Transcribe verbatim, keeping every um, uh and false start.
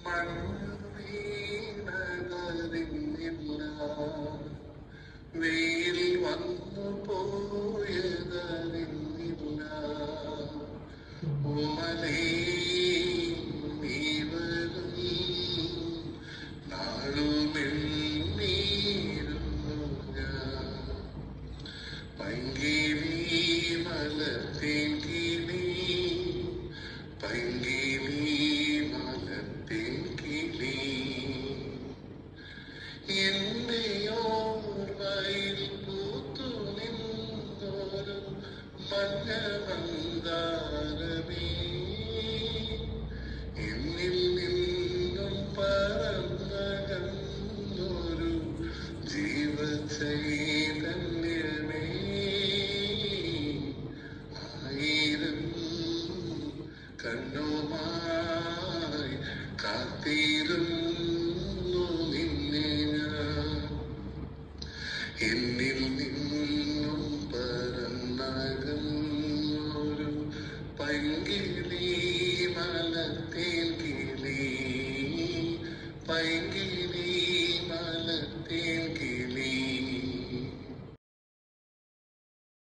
മൺവീണതറിഞ്ഞില്ല, വെയിൽ വന്നു പോയതറിഞ്ഞില്ല. ഓമനേ നീ വരും നാളുമെന്നീരുന്നു ഞാൻ. പൈങ്കിളി മലർത്തേൻ കിളി, പൈങ്കിളി മലർത്തേൻ കിളി, എന്റെ ഓർമ്മയിൽ പൂത്തു നിന്നൊരു മഞ്ഞമന്ദാരമേ, എന്നിൽ നിന്നും പറന്നകന്നൊരു ജീവചൈതന്യമേ, ആയിരം കണ്ണുമായി കാത്തിരുന്നു നിന്നെ ഞാൻ. എന്നിൽ നിന്നും പറന്നകന്നൊരു പൈങ്കിളി മലർത്തേൻ കിളി, പൈങ്കിളി മലർത്തേൻ കിളി.